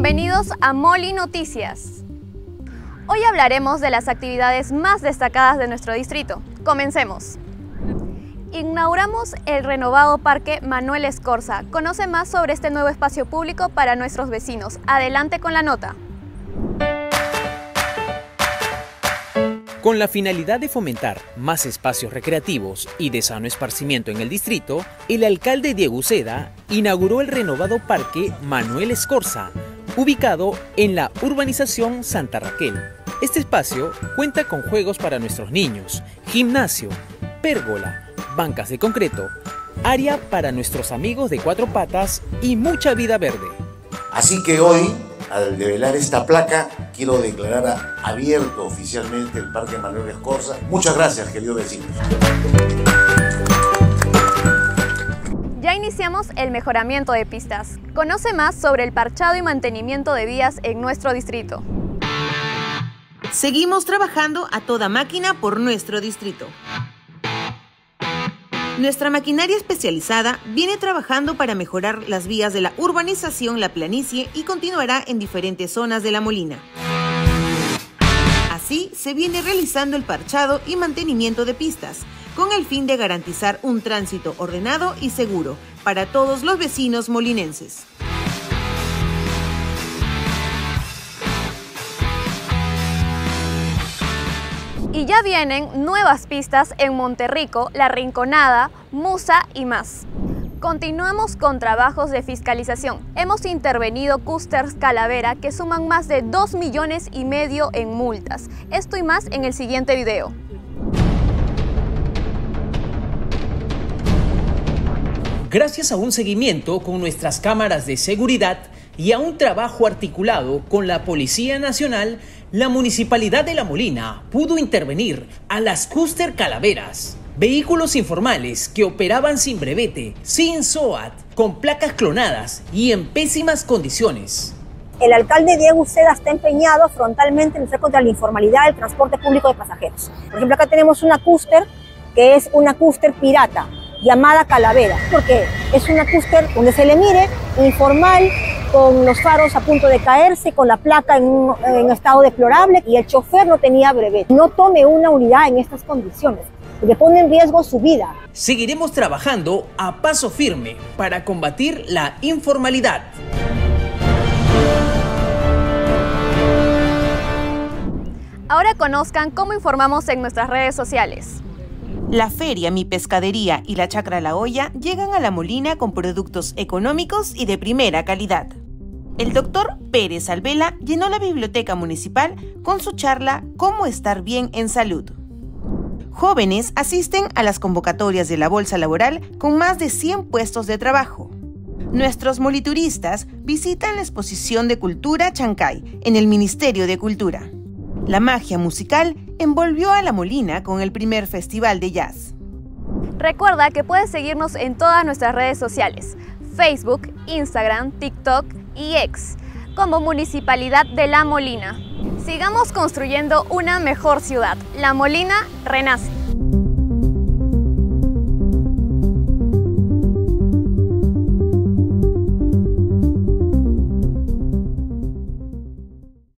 Bienvenidos a Moli Noticias. Hoy hablaremos de las actividades más destacadas de nuestro distrito. Comencemos. Inauguramos el renovado Parque Manuel Escorza. Conoce más sobre este nuevo espacio público para nuestros vecinos. Adelante con la nota. Con la finalidad de fomentar más espacios recreativos y de sano esparcimiento en el distrito, el alcalde Diego Uceda inauguró el renovado Parque Manuel Escorza, ubicado en la urbanización Santa Raquel. Este espacio cuenta con juegos para nuestros niños, gimnasio, pérgola, bancas de concreto, área para nuestros amigos de cuatro patas y mucha vida verde. Así que hoy, al develar esta placa, quiero declarar abierto oficialmente el Parque Manuel Escorza. Muchas gracias, queridos vecinos. Ya iniciamos el mejoramiento de pistas. Conoce más sobre el parchado y mantenimiento de vías en nuestro distrito. Seguimos trabajando a toda máquina por nuestro distrito. Nuestra maquinaria especializada viene trabajando para mejorar las vías de la urbanización La Planicie y continuará en diferentes zonas de La Molina. Así, se viene realizando el parchado y mantenimiento de pistas, con el fin de garantizar un tránsito ordenado y seguro para todos los vecinos molinenses. Y ya vienen nuevas pistas en Monterrico, La Rinconada, Musa y más. Continuamos con trabajos de fiscalización. Hemos intervenido cústers Calavera que suman más de 2,5 millones en multas. Esto y más en el siguiente video. Gracias a un seguimiento con nuestras cámaras de seguridad y a un trabajo articulado con la Policía Nacional, la Municipalidad de La Molina pudo intervenir a las cúster Calaveras, vehículos informales que operaban sin brevete, sin SOAT, con placas clonadas y en pésimas condiciones. El alcalde Diego Uceda está empeñado frontalmente en luchar contra la informalidad del transporte público de pasajeros. Por ejemplo, acá tenemos una cúster que es una cúster pirata, llamada Calavera, porque es una cúster donde se le mire informal, con los faros a punto de caerse, con la placa en estado deplorable y el chofer no tenía brevete. No tome una unidad en estas condiciones, porque pone en riesgo su vida. Seguiremos trabajando a paso firme para combatir la informalidad. Ahora conozcan cómo informamos en nuestras redes sociales. La feria Mi Pescadería y la Chacra La Olla llegan a La Molina con productos económicos y de primera calidad. El doctor Pérez Alvela llenó la biblioteca municipal con su charla Cómo estar bien en salud. Jóvenes asisten a las convocatorias de la Bolsa Laboral con más de 100 puestos de trabajo. Nuestros molituristas visitan la exposición de cultura Chancay en el Ministerio de Cultura. La magia musical envolvió a La Molina con el primer festival de jazz. Recuerda que puedes seguirnos en todas nuestras redes sociales, Facebook, Instagram, TikTok y X, como Municipalidad de La Molina. Sigamos construyendo una mejor ciudad. La Molina renace.